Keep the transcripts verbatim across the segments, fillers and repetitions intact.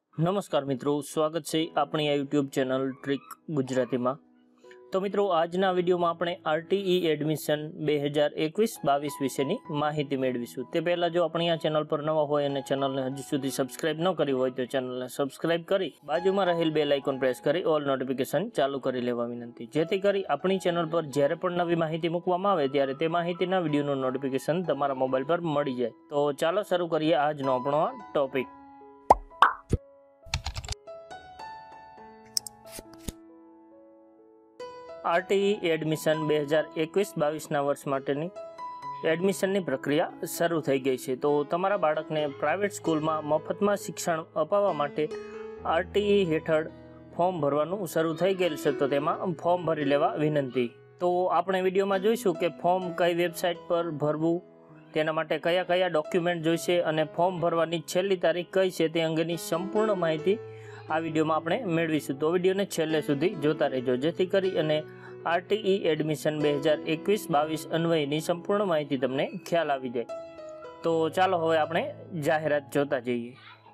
નમસ્કાર મિત્રો, સ્વાગત છે આપણી આ યુટ્યુબ ચેનલ ટ્રીક ગુજરાતીમાં। તો મિત્રો, આજના વિડીયોમાં આપણે આરટીઈ એડમિશન બે હજાર એકવીસ બાવીસ વિશેની માહિતી મેળવીશું। તે પહેલાં જો આપણી આ ચેનલ પર નવા હોય અને ચેનલને હજુ સુધી સબસ્ક્રાઇબ ન કરી હોય તો ચેનલને સબસ્ક્રાઇબ કરી બાજુમાં રહેલ બેલ આઇકોન પ્રેસ કરી ઓલ નોટિફિકેશન ચાલુ કરી લેવા વિનંતી, જેથી કરી આપણી ચેનલ પર જ્યારે પણ નવી માહિતી મૂકવામાં આવે ત્યારે તે માહિતીના વિડીયોનું નોટિફિકેશન તમારા મોબાઈલ પર મળી જાય। તો ચાલો શરૂ કરીએ આજનો આપણો આ ટોપિક। આરટીઈ એડમિશન બે હજાર એકવીસ બાવીસના વર્ષ માટેની એડમિશનની પ્રક્રિયા શરૂ થઈ ગઈ છે। તો તમારા બાળકને પ્રાઇવેટ સ્કૂલમાં મફતમાં શિક્ષણ અપાવવા માટે આરટીઈ હેઠળ ફોર્મ ભરવાનું શરૂ થઈ ગયેલ છે, તો તેમાં ફોર્મ ભરી લેવા વિનંતી। તો આપણે વિડીયોમાં જોઈશું કે ફોર્મ કઈ વેબસાઇટ પર ભરવું, તેના માટે કયા કયા ડોક્યુમેન્ટ જોઈશે અને ફોર્મ ભરવાની છેલ્લી તારીખ કઈ છે તે અંગેની સંપૂર્ણ માહિતી આ વિડીયોમાં આપણે મેળવીશું। તો વિડીયોને છેલ્લે સુધી જોતા રહેજો, જેથી કરી અને આરટીઈ એડમિશન બે હજાર એકવીસ બાવીસ અન્વયની સંપૂર્ણ માહિતી તમને ખ્યાલ આવી જાય। તો ચાલો હવે આપણે જાહેરાત જોતા જઈએ।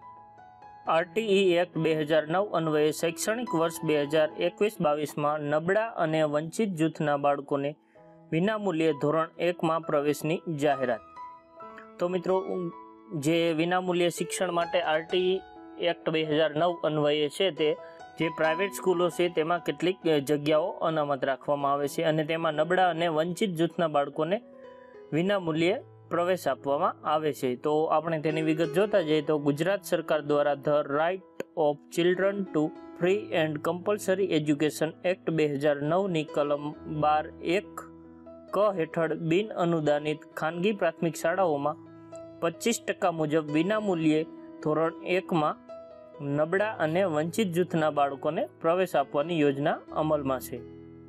આરટીઈ એક્ટ બે હજાર નવ અન્વયે શૈક્ષણિક વર્ષ બે હજાર એકવીસ બાવીસમાં નબળા અને વંચિત જૂથના બાળકોને વિનામૂલ્યે ધોરણ એકમાં પ્રવેશની જાહેરાત। તો મિત્રો, જે વિનામૂલ્યે શિક્ષણ માટે આરટીઈ એક્ટ બે હજાર નવ અન્વયે છે, તે જે પ્રાઇવેટ સ્કૂલો છે તેમાં કેટલીક જગ્યાઓ અનામત રાખવામાં આવે છે અને તેમાં નબળા અને વંચિત જૂથના બાળકોને વિનામૂલ્યે પ્રવેશ આપવામાં આવે છે। તો આપણે તેની વિગત જોતા જઈએ તો ગુજરાત સરકાર દ્વારા the right of children to free and compulsory education act બે હજાર નવની કલમ બાર એક ક હેઠળ બિન અનુદાનિત ખાનગી પ્રાથમિક શાળાઓમાં પચીસ ટકા મુજબ વિનામૂલ્યે ધોરણ એકમાં નબળા અને વંચિત જૂથના બાળકોને પ્રવેશ આપવાની યોજના અમલમાં છે।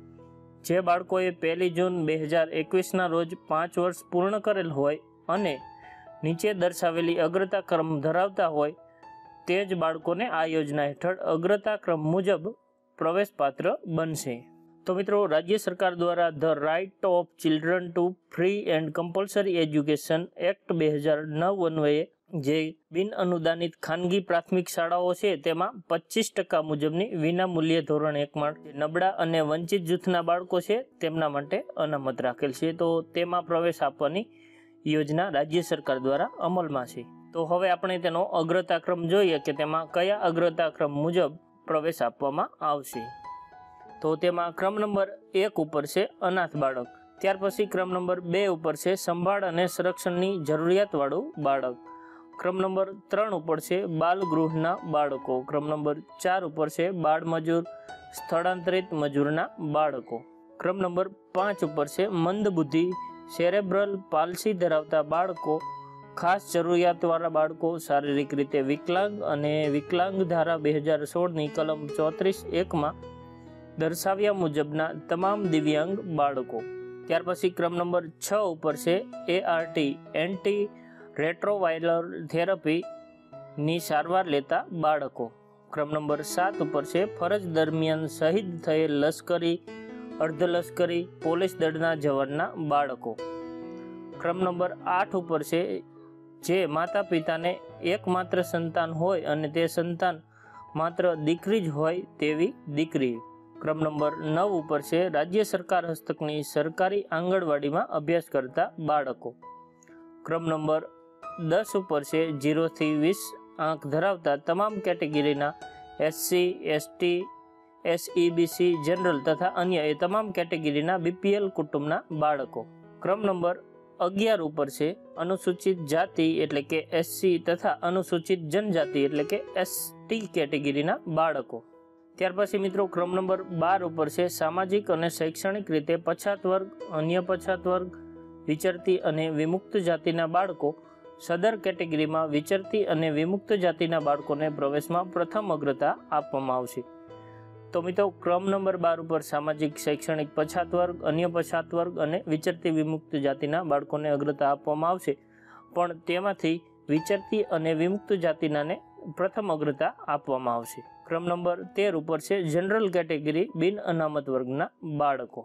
જે બાળકોએ પહેલી જૂન બે હજાર એકવીસના રોજ પાંચ વર્ષ પૂર્ણ કરેલ હોય અને નીચે દર્શાવેલી અગ્રતા ક્રમ ધરાવતા હોય તે જ બાળકોને આ યોજના હેઠળ અગ્રતા ક્રમ મુજબ પ્રવેશપાત્ર બનશે। તો મિત્રો, રાજ્ય સરકાર દ્વારા the right of children to free and compulsory education act બે હજાર નવ અન્વયે જે બિન અનુદાનિત ખાનગી પ્રાથમિક શાળાઓ છે તેમાં પચીસ ટકા મુજબની વિનામૂલ્યે ધોરણ એકમાં નબળા અને વંચિત જૂથના બાળકો છે તેમના માટે અનામત રાખેલ છે। તો તેમાં પ્રવેશ આપવાની યોજના રાજ્ય સરકાર દ્વારા અમલમાં છે। તો હવે આપણે તેનો અગ્રતા ક્રમ જોઈએ કે તેમાં કયા અગ્રતા ક્રમ મુજબ પ્રવેશ આપવામાં આવશે। તો તેમાં ક્રમ નંબર એક ઉપર છે અનાથ બાળક, ત્યાર પછી ક્રમ નંબર બે ઉપર છે સંભાળ અને સંરક્ષણની જરૂરિયાતવાળું બાળક, ક્રમ નંબર ત્રણ ઉપર છે બાલ ગૃહના બાળકો, ક્રમ નંબર ચાર ઉપર છે બાળ મજૂર સ્થળાંતરિત મજૂરના બાળકો, ક્રમ નંબર પાંચ ઉપર છે મંદબુદ્ધિ સેરેબ્રલ પાલ્સી ધરાવતા બાળકો, ખાસ જરૂરિયાતવાળા બાળકો, શારીરિક રીતે વિકલાંગ અને વિકલાંગ ધારા બે હજાર સોળની કલમ ચોત્રીસ એકમાં દર્શાવ્યા મુજબના તમામ દિવ્યાંગ બાળકો। ત્યાર પછી ક્રમ નંબર છ ઉપર છે એઆરટી એન્ટી રેટ્રોવાયરલ થેરપીની સારવાર લેતા બાળકો, ક્રમ નંબર સાત ઉપર છે ફરજ દરમિયાન શહીદ થયેલ લશ્કરી અર્ધલશ્કરી પોલીસ દળના જવાનના બાળકો, ક્રમ નંબર આઠ ઉપર છે જે માતા પિતાને એકમાત્ર સંતાન હોય અને તે સંતાન માત્ર દીકરી જ હોય તેવી દીકરી, ક્રમ નંબર નવ ઉપર છે રાજ્ય સરકાર હસ્તકની સરકારી આંગણવાડીમાં અભ્યાસ કરતા બાળકો, ક્રમ નંબર દસ ઉપર છે જીરોથી વીસ આંક ધરાવતા તમામ કેટેગરીના એસસી એસટી એસઈબીસી જનરલ તથા અન્ય એ તમામ કેટેગરીના બીપીએલ કુટુંબના બાળકો, ક્રમ નંબર અગિયાર ઉપર છે અનુસૂચિત જાતિ એટલે કે એસસી તથા અનુસૂચિત જનજાતિ એટલે કે એસટી કેટેગરીના બાળકો। ત્યાર પછી મિત્રો ક્રમ નંબર બાર ઉપર છે સામાજિક અને શૈક્ષણિક રીતે પછાત વર્ગ, અન્ય પછાત વર્ગ, વિચરતી અને વિમુક્ત જાતિના બાળકો, સદર કેટેગરીમાં વિચરતી અને વિમુક્ત જાતિના બાળકોને પ્રવેશમાં પ્રથમ અગ્રતા આપવામાં આવશે। તો મિત્રો, ક્રમ નંબર બાર ઉપર સામાજિક શૈક્ષણિક પછાત વર્ગ, અન્ય પછાત વર્ગ અને વિચરતી વિમુક્ત જાતિના બાળકોને અગ્રતા આપવામાં આવશે, પણ તેમાંથી વિચરતી અને વિમુક્ત જાતિનાને પ્રથમ અગ્રતા આપવામાં આવશે। ક્રમ નંબર તેર ઉપર છે જનરલ કેટેગરી બિન અનામત વર્ગના બાળકો।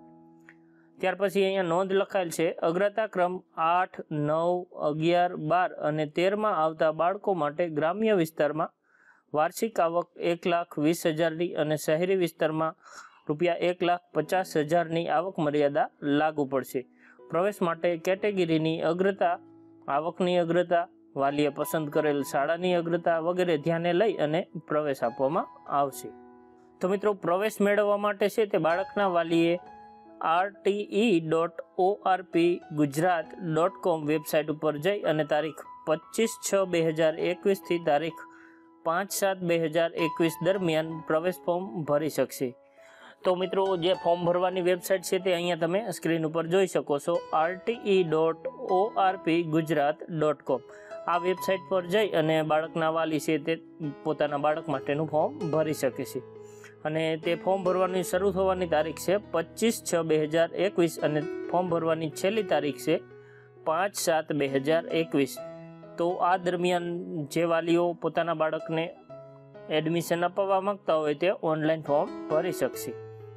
ત્યાર પછી અહીંયા નોંધ લખાયેલ છે અગ્રતા ક્રમ આઠ નવ અગિયાર બાર અને તેરમાં આવતા બાળકો માટે ગ્રામ્ય વિસ્તારમાં વાર્ષિક આવક એક લાખ વીસ હજારની અને શહેરી વિસ્તારમાં રૂપિયા એક લાખ પચાસ હજારની આવક મર્યાદા લાગુ પડશે. પ્રવેશ માટે કેટેગરીની અગ્રતા, આવકની અગ્રતા, વાલીએ પસંદ કરેલ શાળાની અગ્રતા વગેરે ધ્યાને લઈ અને પ્રવેશ આપવામાં આવશે. તો મિત્રો, પ્રવેશ મેળવવા માટે છે તે બાળકના વાલીએ R T E dot O R P Gujarat dot com website ઉપર જઈ અને તારીખ પચીસ છ બે હજાર એકવીસથી તારીખ પાંચ સાત બે હજાર એકવીસ દરમિયાન પ્રવેશ ફોર્મ ભરી શકશે. તો મિત્રો, જે ફોર્મ ભરવાની વેબસાઇટ છે તે અહીંયા તમે સ્ક્રીન ઉપર જોઈ શકો છો, R T E dot O R P Gujarat dot com. આ વેબસાઇટ પર જઈ અને બાળકના વાલી છે તે પોતાના બાળક માટેનું ફોર્મ ભરી શકે છે. અને તે ફોર્મ ભરવાની શરૂ થવાની તારીખ છે પચીસ છ બે હજાર એકવીસ અને ફોર્મ ભરવાની છેલ્લી તારીખ છે પાંચ સાત બે હજાર એકવીસ. તો આ દરમિયાન જે વાલીઓ પોતાના બાળકને એડમિશન અપાવવા માંગતા હોય તે ઓનલાઈન ફોર્મ ભરી શકશે.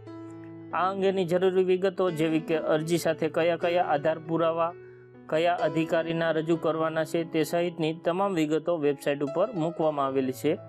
આ અંગેની જરૂરી વિગતો જેવી કે અરજી સાથે કયા કયા આધાર પુરાવા કયા અધિકારીના રજૂ કરવાના છે તે સહિતની તમામ વિગતો વેબસાઇટ ઉપર મૂકવામાં આવેલી છે.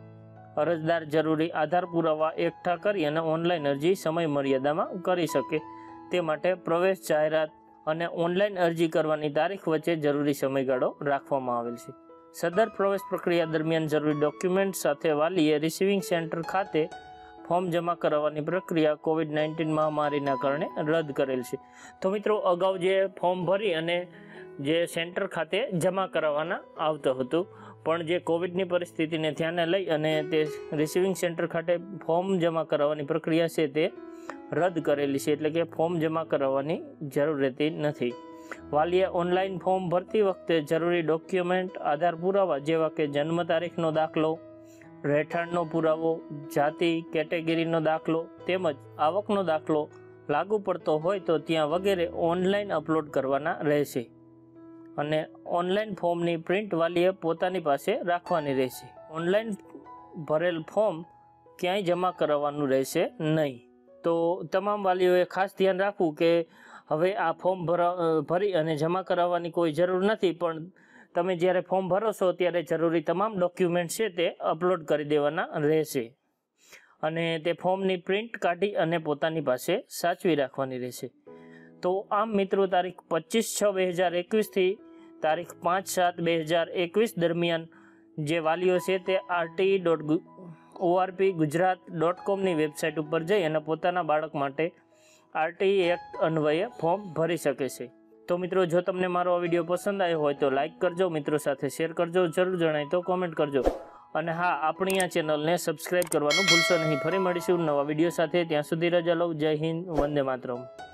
અરજદાર જરૂરી આધાર પુરાવા એકઠા કરી અને ઓનલાઈન અરજી સમય મર્યાદામાં કરી શકે તે માટે પ્રવેશ જાહેરાત અને ઓનલાઈન અરજી કરવાની તારીખ વચ્ચે જરૂરી સમયગાળો રાખવામાં આવેલ છે. સદર પ્રવેશ પ્રક્રિયા દરમિયાન જરૂરી ડોક્યુમેન્ટ સાથે વાલીએ રિસીવિંગ સેન્ટર ખાતે ફોર્મ જમા કરાવવાની પ્રક્રિયા કોવિડ નાઇન્ટીન મહામારીના કારણે રદ કરેલ છે. તો મિત્રો, અગાઉ જે ફોર્મ ભરી અને જે સેન્ટર ખાતે જમા કરાવવાના આવતું હતું, પણ જે કોવિડની પરિસ્થિતિને ધ્યાને લઈ અને તે રિસીવિંગ સેન્ટર ખાતે ફોર્મ જમા કરાવવાની પ્રક્રિયા છે તે રદ કરેલી છે, એટલે કે ફોર્મ જમા કરાવવાની જરૂર રહેતી નથી. વાલીએ ઓનલાઈન ફોર્મ ભરતી વખતે જરૂરી ડોક્યુમેન્ટ આધાર પુરાવા જેવા કે જન્મ તારીખનો દાખલો, રહેઠાણનો પુરાવો, જાતિ કેટેગરીનો દાખલો તેમજ આવકનો દાખલો લાગુ પડતો હોય તો ત્યાં વગેરે ઓનલાઈન અપલોડ કરવાના રહેશે. અને ઓનલાઈન ફોર્મની પ્રિન્ટ વાલીએ પોતાની પાસે રાખવાની રહેશે. ઓનલાઈન ભરેલ ફોર્મ ક્યાંય જમા કરાવવાનું રહેશે નહીં. તો તમામ વાલીઓએ ખાસ ધ્યાન રાખવું કે હવે આ ફોર્મ ભરી અને જમા કરાવવાની કોઈ જરૂર નથી, પણ તમે જ્યારે ફોર્મ ભરો છો ત્યારે જરૂરી તમામ ડોક્યુમેન્ટ છે તે અપલોડ કરી દેવાના રહેશે. અને તે ફોર્મની પ્રિન્ટ કાઢી અને પોતાની પાસે સાચવી રાખવાની રહેશે. તો આમ મિત્રો, તારીખ પચીસ છ બે હજાર એકવીસથી તારીખ પાંચ સાત બે હજાર એકવીસ દરમિયાન જે વાલીઓ છે તે R T E dot O R P Gujarat dot કોમની વેબસાઇટ ઉપર જઈ અને પોતાના બાળક માટે આર ટી ઈ એક્ટ અન્વયે ફોર્મ ભરી શકે છે. તો મિત્રો, જો તમને મારો આ વિડીયો પસંદ આવ્યો હોય તો લાઇક કરજો, મિત્રો સાથે શેર કરજો, જરૂર જણાય તો કોમેન્ટ કરજો. અને હા, આપણી આ ચેનલને સબસ્ક્રાઈબ કરવાનું ભૂલશો નહીં. ફરી મળીશું નવા વિડીયો સાથે. ત્યાં સુધી રજા લઉં. જય હિન્દ, વંદે માતરમ.